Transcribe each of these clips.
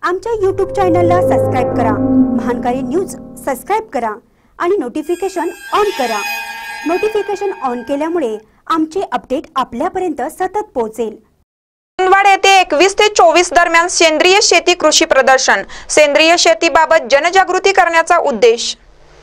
आमच्या YouTube चॅनलला subscribe करा, महानकारी न्यूज सबस्क्राइब करा आणि नोटिफिकेशन ऑन करा। नोटिफिकेशन ऑन केल्यामुळे आमचे अपडेट आपल्यापर्यंत सतत पोहोचेल। कुरुंदवाड येथे 21 ते 24 दरम्यान सेंद्रिय शेती कृषी प्रदर्शन, सेंद्रिय शेतीबाबत जनजागृती करण्याचा उद्देश।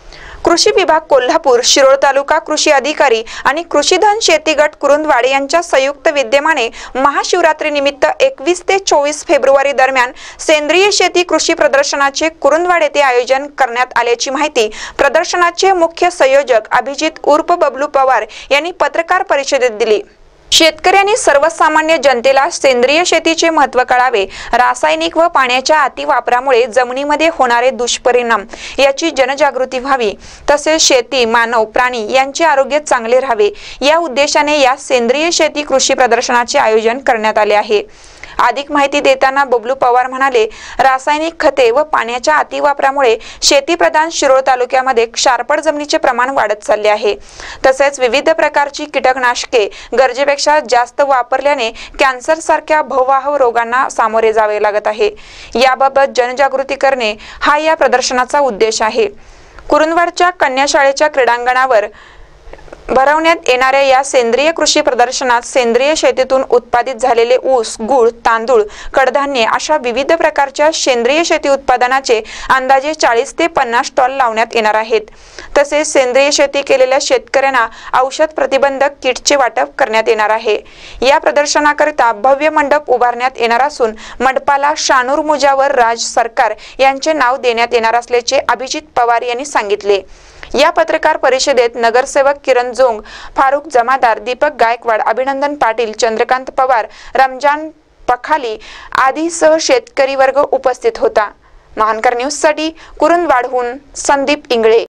कृषी विभाग कोल्हापूर, शिरोळ तालुका कृषी अधिकारी आणि कृषीधन शेती गट कुरुंदवाड यांच्या संयुक्त विद्यमाने महाशिवरात्री निमित्त 21 ते 24 फेब्रुवारी दरम्यान सेंद्रिय शेती कृषी प्रदर्शनाचे कुरुंदवाड येथे आयोजन करण्यात आल्याची माहिती प्रदर्शनाचे मुख्य संयोजक अभिजित उर्फ बबलू पवार यांनी पत्रकार परिषदेत दिली। शेतकऱ्यांनी सर्वसामान्य जनतेला सेंद्रिय शेतीचे महत्त्व कळावे, रासायनिक व पाण्याच्या अतिवापरामुळे जमिनीमध्ये होणारे दुष्परिणाम याची जनजागृती व्हावी, तसेच शेती, मानव, प्राणी यांचे आरोग्य चांगले राहावे या उद्देशाने या सेंद्रिय शेती कृषी प्रदर्शनाचे आयोजन करण्यात आले आहे। अधिक माहिती देताना बबलू पवार म्हणाले, रासायनिक खते व पाण्याच्या अतिवापरामुळे शेतीप्रधान शिरोळ तालुक्यामध्ये क्षारपड जमिनीचे प्रमाण वाढत चालले आहे। तसेच विविध प्रकारची कीटकनाशके गरजेपेक्षा जास्त वापरल्याने कॅन्सर सारख्या भववाह रोगांना सामोरे जावे लागत आहे। याबाबत जनजागृती करणे हा या प्रदर्शनाचा उद्देश आहे। कुरुंदवाडच्या कन्या शाळेच्या क्रीडांगणावर भरवण्यात येणाऱ्या या सेंद्रिय कृषी प्रदर्शनात सेंद्रिय शेतीतून उत्पादित झालेले ऊस, गूळ, तांदूळ, कडधान्ये अशा विविध प्रकारच्या सेंद्रिय शेती उत्पादनाचे अंदाजे 40 ते 50 स्टॉल लावण्यात येणार आहेत। तसेच सेंद्रिय शेती केलेल्या शेतकऱ्यांना औषध प्रतिबंधक किटचे वाटप करण्यात येणार आहे। या प्रदर्शनाकरिता भव्य मंडप उभारण्यात येणार असून मंडपाला शानूर मुजावर राज सरकार यांचे नाव देण्यात येणार असल्याचे अभिजित पवार यांनी सांगितले। या पत्रकार परिषदेत नगरसेवक किरण जोंग, फारुख जमादार, दीपक गायकवाड, अभिनंदन पाटील, चंद्रकांत पवार, रमजान पखाली आदी सह शेतकरी वर्ग उपस्थित होता। महानकर न्यूज साठी कुरुंदवाडहून संदीप इंगळे।